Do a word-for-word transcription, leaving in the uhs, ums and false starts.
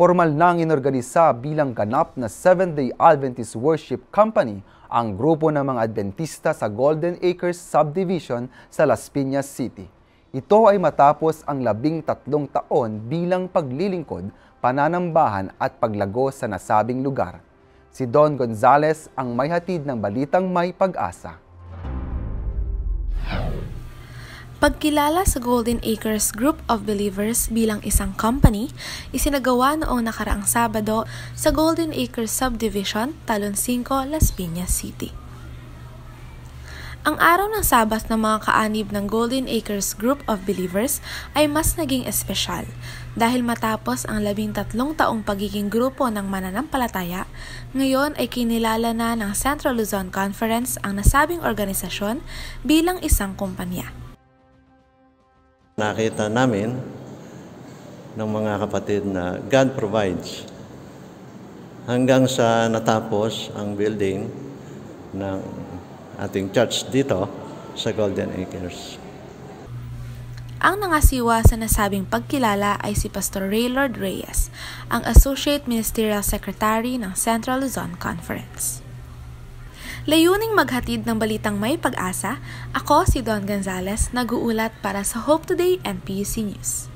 Formal nang inorganisa bilang ganap na Seventh-day Adventist Worship Company ang grupo ng mga Adventista sa Golden Acres Subdivision sa Las Piñas City. Ito ay matapos ang labing tatlong taon bilang paglilingkod, pananambahan at paglago sa nasabing lugar. Si Don Gonzales ang may hatid ng balitang may pag-asa. Pagkilala sa Golden Acres Group of Believers bilang isang company, isinagawa noong nakaraang Sabado sa Golden Acres Subdivision, Talon five, Las Piñas City. Ang araw ng Sabat ng mga kaanib ng Golden Acres Group of Believers ay mas naging espesyal dahil matapos ang labing tatlong taong pagiging grupo ng mananampalataya, ngayon ay kinilala na ng Central Luzon Conference ang nasabing organisasyon bilang isang kumpanya. Nakita namin ng mga kapatid na God provides hanggang sa natapos ang building ng ating church dito sa Golden Acres. Ang nangasiwa sa nasabing pagkilala ay si Pastor Raylord Reyes, ang Associate Ministerial Secretary ng Central Luzon Conference. Layuning maghatid ng balitang may pag-asa, ako si Don Gonzales, nag-uulat para sa Hope Today and P U C News.